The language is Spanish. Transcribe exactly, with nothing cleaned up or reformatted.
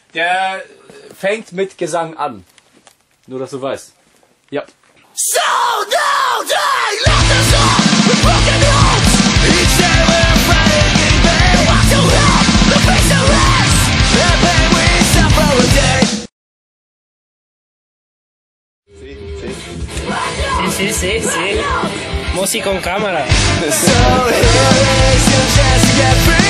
Der fängt mit Gesang an. Nur, dass du weißt. Ja. So now they left us all with broken hearts. Each day we're fighting, they want to help the face of us. The pain we suffer a day. Sí, sí, sí, sí. Música con cámara. So here is your chance to get free.